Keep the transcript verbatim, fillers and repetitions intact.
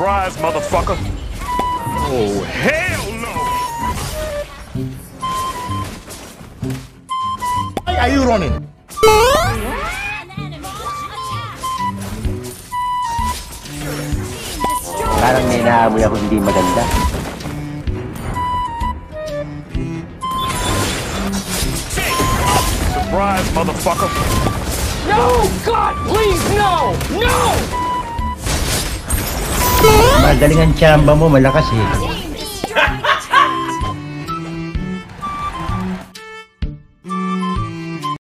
Surprise, motherfucker. Oh, hell no! Why are you running? Parang may naamoy ako hindi maganda. Surprise, motherfucker. No! God, please, no! No! Magaling ang tsamba mo, malakas eh.